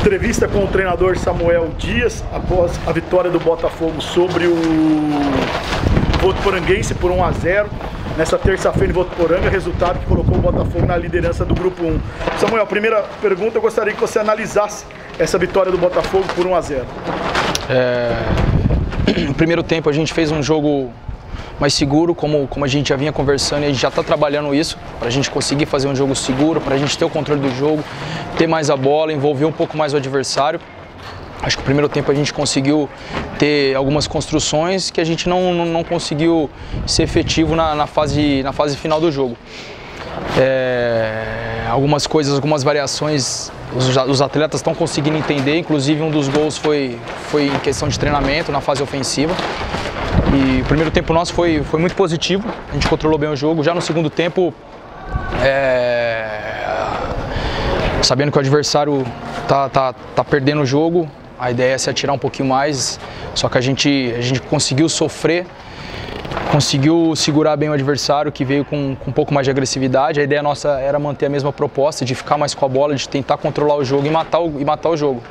Entrevista com o treinador Samuel Dias após a vitória do Botafogo sobre o Votuporanguense por 1-0. Nessa terça-feira em Votuporanga, resultado que colocou o Botafogo na liderança do Grupo 1. Samuel, primeira pergunta, eu gostaria que você analisasse essa vitória do Botafogo por 1-0. No primeiro tempo a gente fez um jogo mais seguro, como a gente já vinha conversando, e a gente já está trabalhando isso, para a gente conseguir fazer um jogo seguro, para a gente ter o controle do jogo, ter mais a bola, envolver um pouco mais o adversário. Acho que no primeiro tempo a gente conseguiu ter algumas construções que a gente não conseguiu ser efetivo na fase final do jogo. Algumas coisas, algumas variações, os atletas estão conseguindo entender, inclusive um dos gols foi em questão de treinamento, na fase ofensiva. E o primeiro tempo nosso foi muito positivo, a gente controlou bem o jogo. Já no segundo tempo, sabendo que o adversário tá perdendo o jogo, a ideia é se atirar um pouquinho mais, só que a gente conseguiu sofrer, conseguiu segurar bem o adversário, que veio com um pouco mais de agressividade. A ideia nossa era manter a mesma proposta, de ficar mais com a bola, de tentar controlar o jogo e matar o jogo.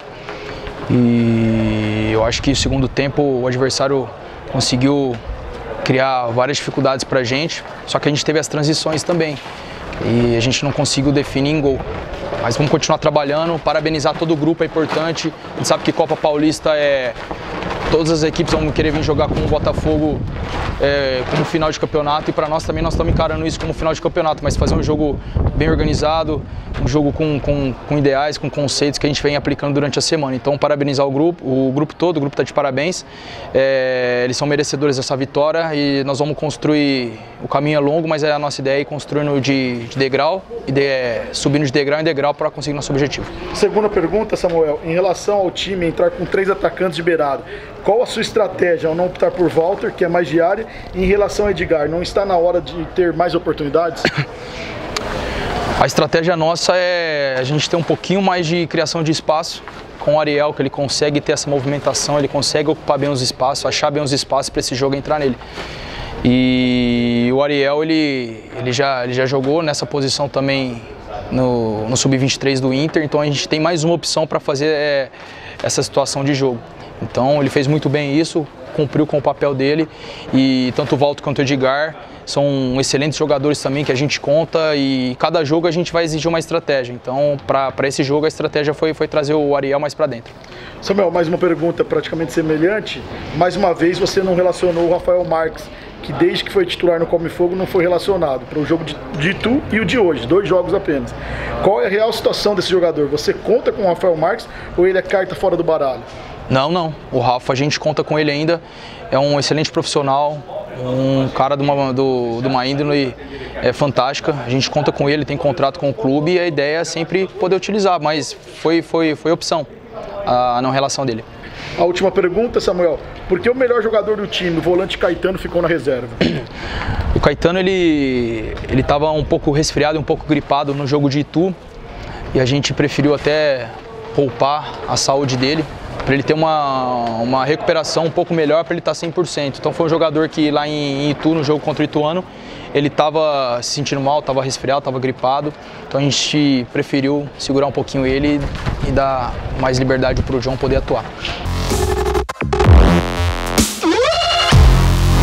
E eu acho que no segundo tempo o adversário conseguiu criar várias dificuldades pra gente, só que a gente teve as transições também e a gente não conseguiu definir em gol. Mas vamos continuar trabalhando, parabenizar todo o grupo, é importante. A gente sabe que Copa Paulista todas as equipes vão querer vir jogar com o Botafogo como final de campeonato, e para nós também nós estamos encarando isso como final de campeonato, mas fazer um jogo bem organizado, um jogo com ideais, com conceitos que a gente vem aplicando durante a semana. Então, parabenizar o grupo todo, o grupo está de parabéns, eles são merecedores dessa vitória e nós vamos construir, o caminho é longo, mas a nossa ideia é ir construindo de degrau, subindo de degrau em degrau para conseguir nosso objetivo. Segunda pergunta, Samuel, em relação ao time entrar com 3 atacantes de beirada, qual a sua estratégia ao não optar por Walter, que é mais de área, e em relação a Edgar, não está na hora de ter mais oportunidades? A estratégia nossa é a gente ter um pouquinho mais de criação de espaço com o Ariel, que ele consegue ter essa movimentação, ele consegue ocupar bem os espaços, achar bem os espaços para esse jogo entrar nele. E o Ariel, ele já jogou nessa posição também no Sub-23 do Inter, então a gente tem mais uma opção para fazer essa situação de jogo. Então ele fez muito bem isso, cumpriu com o papel dele, e tanto o Walter quanto o Edgar são excelentes jogadores também que a gente conta, e cada jogo a gente vai exigir uma estratégia. Então para esse jogo a estratégia foi trazer o Ariel mais para dentro. Samuel, mais uma pergunta praticamente semelhante. Mais uma vez você não relacionou o Rafael Marques, que desde que foi titular no Come Fogo não foi relacionado para o jogo de Itu e o de hoje, 2 jogos apenas. Qual é a real situação desse jogador? Você conta com o Rafael Marques ou ele é carta fora do baralho? Não. O Rafa, a gente conta com ele ainda. É um excelente profissional, um cara de uma índole fantástica. A gente conta com ele, tem contrato com o clube, e a ideia é sempre poder utilizar, mas foi opção a não relação dele. A última pergunta, Samuel, por que o melhor jogador do time, o volante Caetano, ficou na reserva? O Caetano, ele estava um pouco resfriado, um pouco gripado no jogo de Itu, e a gente preferiu até poupar a saúde dele, para ele ter uma recuperação um pouco melhor, para ele estar 100%. Então foi um jogador que lá em Itu, no jogo contra o Ituano, ele estava se sentindo mal, estava resfriado, estava gripado. Então a gente preferiu segurar um pouquinho ele e dar mais liberdade para o João poder atuar.